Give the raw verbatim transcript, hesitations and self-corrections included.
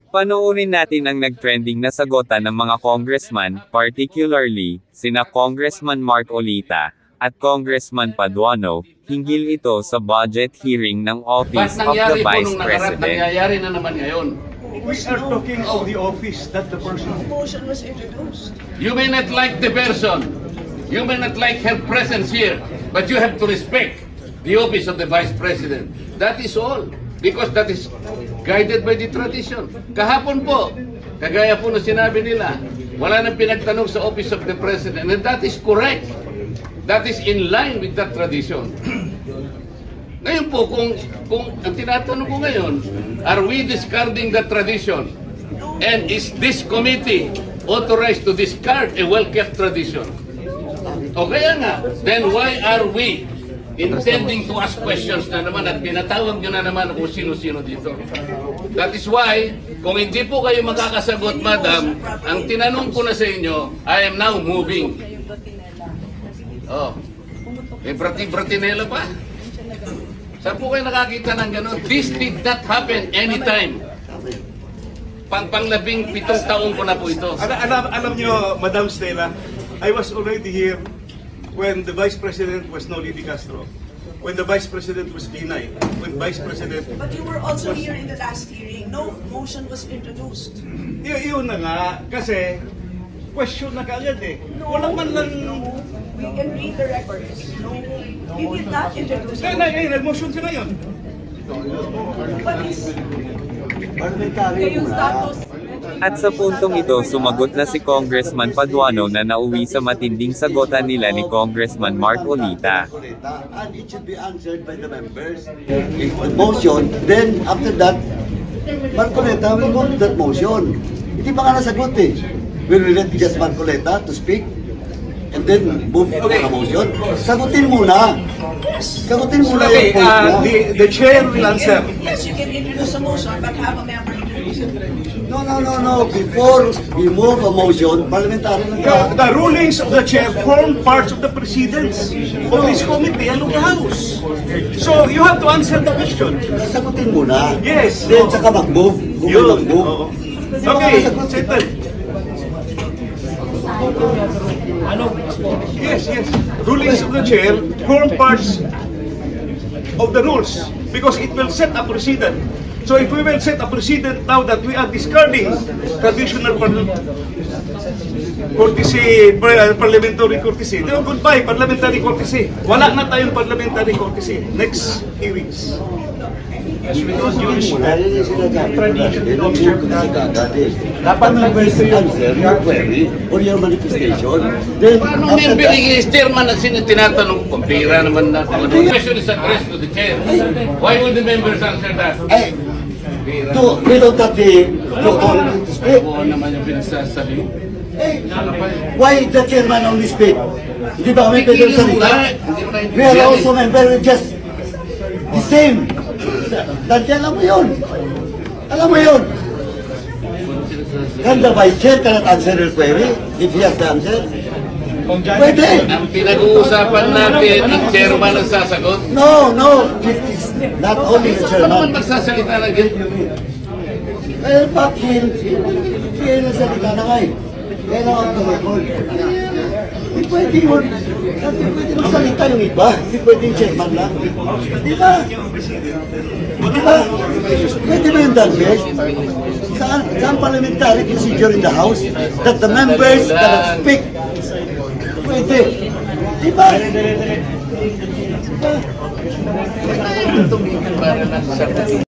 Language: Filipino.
Panoorin natin ang nag-trending na sagotan ng mga congressman, particularly, sina Congressman Mark Olita, at Congressman Paduano, hinggil ito sa budget hearing ng Office of the Vice President. Nangyayari na naman ngayon. We are talking of the office, not the person. Motion was introduced. You may not like the person, you may not like her presence here, but you have to respect the office of the Vice President. That is all. Because that is guided by the tradition. Kahapon po, kagaya po na sinabi nila, wala nang pinagtanong sa Office of the President. And that is correct. That is in line with that tradition. Ngayon po, kung, kung ang tinatanong ko ngayon, are we discarding that tradition? And is this committee authorized to discard a well-kept tradition? O kaya nga, then why are we intending to ask questions na naman at pinatawag nyo na naman kung sino-sino dito? That is why, kung hindi po kayo makakasagot, madam, ang tinanong ko na sa inyo, I am now moving. Oh, may brati-bratinela pa. Saan po kayo nakakita ng gano'n? This did not happen anytime. Pang-panglabing pitong taong ko na po ito. Alam, alam, alam nyo, Madam Stella, I was already here when the Vice President was Noli Di Castro, when the Vice President was Binay, when Vice President... But you were also here in the last hearing. No motion was introduced. Y yun na nga, kasi question na kaagad eh. Walang man lang... No, we can read the records. No, we did not introduce. Kaya na, eh, nag-motion sila yun. What is... Kayong status. At sa puntong ito sumagot na si Congressman Paduano na nauwi sa matinding sagotan nila ni Congressman Mark Olita. And it should be answered by the members. If the motion, then after that, Marcoleta will move that motion. Hindi pa nga nasagot eh. Will we let just Marcoleta to speak? And then move to the motion? Sagutin muna. Sagutin muna Okay, yung point uh, mo. the, the chair will answer. Yes, you can introduce a motion, but have a member introduce it. No, no, no, no. Before we move a motion, parliamentary lang The, ka. the rulings of the chair form parts of the precedence of this committee and of the House. So you have to answer the question. Sagutin muna. Yes. Then saka mag-move. Kung may Yun. mag-move. Oo. Okay, settle. Yes, yes. Rulings of the chair form parts of the rules because it will set a precedent. So if we will set a precedent now that we are discarding traditional par courtesy, par parliamentary courtesy, then goodbye parliamentary courtesy. Wala na tayong parliamentary courtesy. Next hearings. As we don't use tradition of chair. Dapat members answer your query or your manifestation. Then, Paano member is chairman at sino tinatanong? Kumpira naman na. The question is addressed to the chair. Why would the members answer that? eh, to, we don't have the authority to speak. Oo naman yung pinagsasabi. Eh, why the chairman only speak? Di ba kami pwede salita? We are also member, just the same. Dati alam mo yun. Alam mo yun. Can the vice chair cannot answer your query if he has the answer? Pwede. Ang pinag-uusapan natin, ang chairman ang sasagot. No, no. It is not only the Ano naman chairman. magsasalita ng ganyan? Eh, bakit? Kaya nagsalita na nga eh. Kaya lang ang tumagol. Hindi pwede yun. Hindi pwede magsalita yung iba. Hindi pwede yung chairman lang. Di ba? Di ba? Pwede ba yung dagdag? Saan, saan parliamentary procedure in the House that the members cannot speak? Pwede. Di ba? Di ba? Tumigil para lang sa